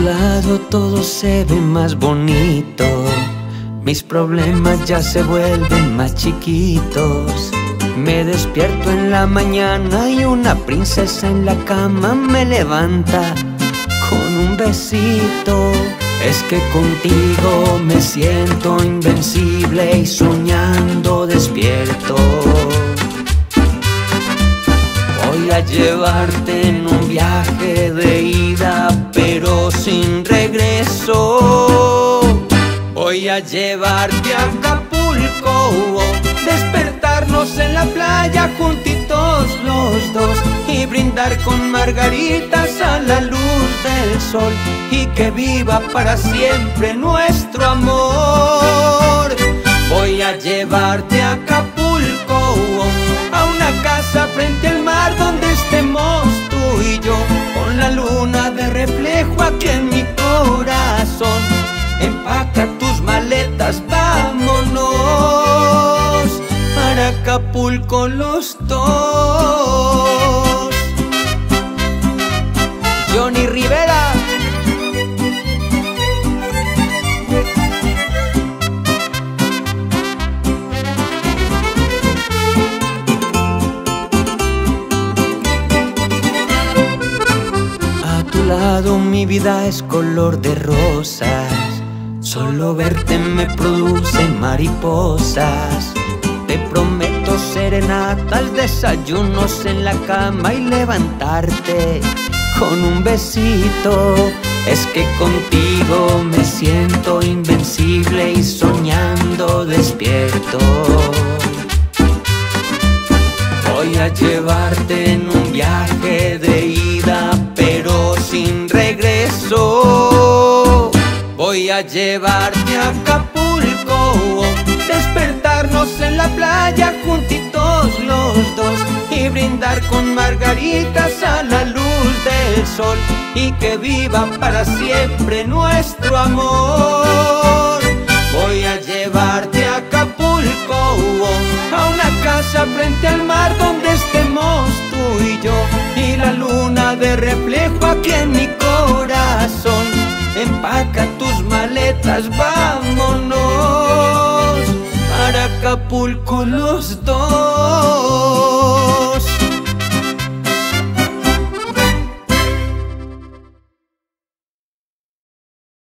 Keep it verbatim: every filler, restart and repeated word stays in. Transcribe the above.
lado todo se ve más bonito, mis problemas ya se vuelven más chiquitos. Me despierto en la mañana y una princesa en la cama me levanta con un besito. Es que contigo me siento invencible y soñando despierto. Voy a llevarte en un viaje de ida pero sin regreso. Voy a llevarte a Acapulco, despertarnos en la playa juntitos los dos y brindar con margaritas a la luz del sol y que viva para siempre nuestro amor. Voy a llevarte a Acapulco, a una casa frente al mar donde estemos tú y yo, con la luna de reflejo aquí en mi corazón. Empaca tus maletas, vámonos para Acapulco los dos. Johnny Rivera. A tu lado mi vida es color de rosas, solo verte me produce mariposas. Te prometo serenatas, desayunos en la cama y levantarte con un besito. Es que contigo me siento invencible y soñando despierto. Voy a llevarte en un viaje de ida pero sin regreso. Voy a llevarte a Acapulco, despertarnos en la playa juntitos los dos y brindar con margaritas a la luz del sol y que viva para siempre nuestro amor. Voy a llevarte a Acapulco, a una casa frente al mar donde estemos tú y yo y la luna de reflejo aquí en mi corazón. Empaca tus maletas, vámonos para Acapulco los dos.